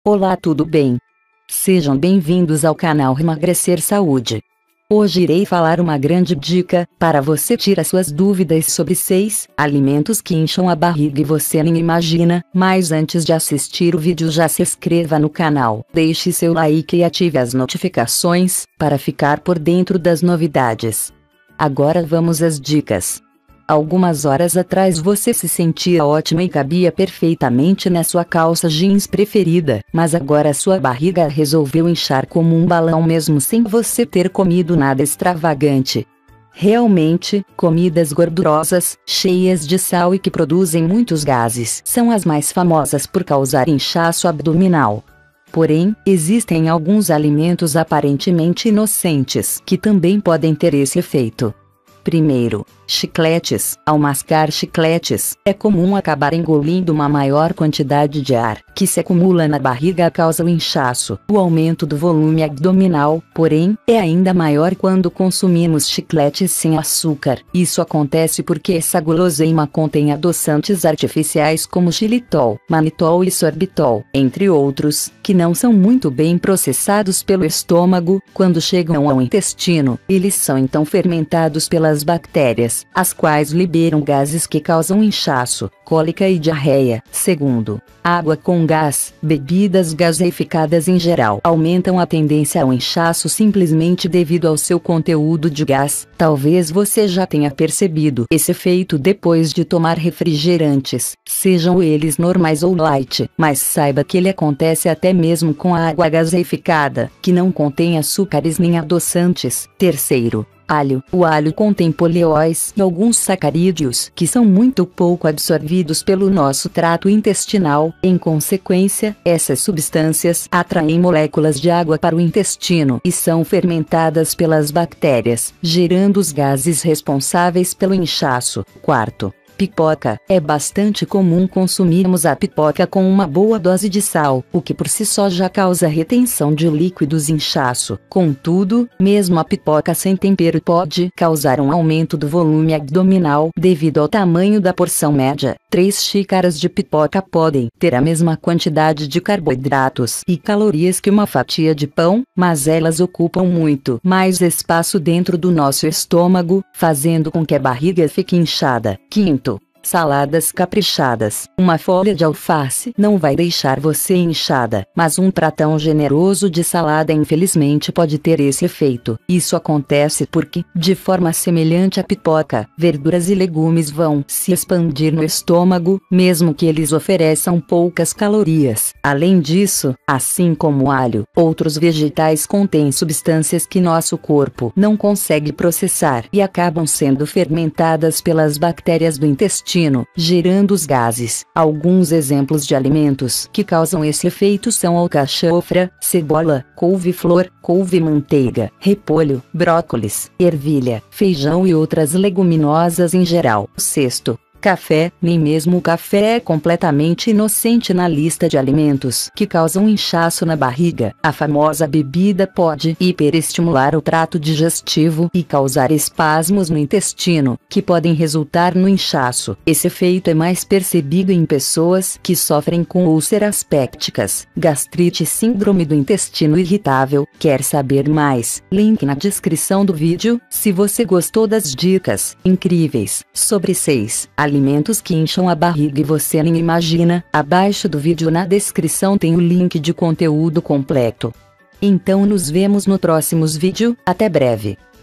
Olá, tudo bem? Sejam bem-vindos ao canal Emagrecer Saúde. Hoje irei falar uma grande dica para você tirar suas dúvidas sobre 6 alimentos que incham a barriga e você nem imagina. Mas antes de assistir o vídeo, já se inscreva no canal, deixe seu like e ative as notificações para ficar por dentro das novidades. Agora vamos às dicas. Algumas horas atrás você se sentia ótima e cabia perfeitamente na sua calça jeans preferida, mas agora sua barriga resolveu inchar como um balão mesmo sem você ter comido nada extravagante. Realmente, comidas gordurosas, cheias de sal e que produzem muitos gases são as mais famosas por causar inchaço abdominal. Porém, existem alguns alimentos aparentemente inocentes que também podem ter esse efeito. Primeiro, chicletes. Ao mascar chicletes, é comum acabar engolindo uma maior quantidade de ar, que se acumula na barriga causa o inchaço. O aumento do volume abdominal, porém, é ainda maior quando consumimos chicletes sem açúcar. Isso acontece porque essa guloseima contém adoçantes artificiais como xilitol, manitol e sorbitol, entre outros, que não são muito bem processados pelo estômago. Quando chegam ao intestino, eles são então fermentados pelas bactérias, as quais liberam gases que causam inchaço, cólica e diarreia. Segundo, água com gás. Bebidas gaseificadas em geral aumentam a tendência ao inchaço simplesmente devido ao seu conteúdo de gás. Talvez você já tenha percebido esse efeito depois de tomar refrigerantes, sejam eles normais ou light, mas saiba que ele acontece até mesmo com a água gaseificada, que não contém açúcares nem adoçantes. Terceiro, alho. O alho contém polióis e alguns sacarídeos que são muito pouco absorvidos pelo nosso trato intestinal. Em consequência, essas substâncias atraem moléculas de água para o intestino e são fermentadas pelas bactérias, gerando os gases responsáveis pelo inchaço. Quarto, pipoca. É bastante comum consumirmos a pipoca com uma boa dose de sal, o que por si só já causa retenção de líquidos e inchaço. Contudo, mesmo a pipoca sem tempero pode causar um aumento do volume abdominal devido ao tamanho da porção média. 3 xícaras de pipoca podem ter a mesma quantidade de carboidratos e calorias que uma fatia de pão, mas elas ocupam muito mais espaço dentro do nosso estômago, fazendo com que a barriga fique inchada. Quinto, saladas caprichadas. Uma folha de alface não vai deixar você inchada, mas um pratão generoso de salada infelizmente pode ter esse efeito. Isso acontece porque, de forma semelhante à pipoca, verduras e legumes vão se expandir no estômago, mesmo que eles ofereçam poucas calorias. Além disso, assim como o alho, outros vegetais contêm substâncias que nosso corpo não consegue processar e acabam sendo fermentadas pelas bactérias do intestino, gerando os gases. Alguns exemplos de alimentos que causam esse efeito são alcachofra, cebola, couve-flor, couve-manteiga, repolho, brócolis, ervilha, feijão e outras leguminosas em geral. Sexto, café. Nem mesmo o café é completamente inocente na lista de alimentos que causam inchaço na barriga. A famosa bebida pode hiperestimular o trato digestivo e causar espasmos no intestino, que podem resultar no inchaço. Esse efeito é mais percebido em pessoas que sofrem com úlceras pépticas, gastrite e síndrome do intestino irritável. Quer saber mais? Link na descrição do vídeo. Se você gostou das dicas incríveis sobre 6 alimentos que incham a barriga e você nem imagina, abaixo do vídeo na descrição tem o link de conteúdo completo. Então nos vemos no próximo vídeo. Até breve.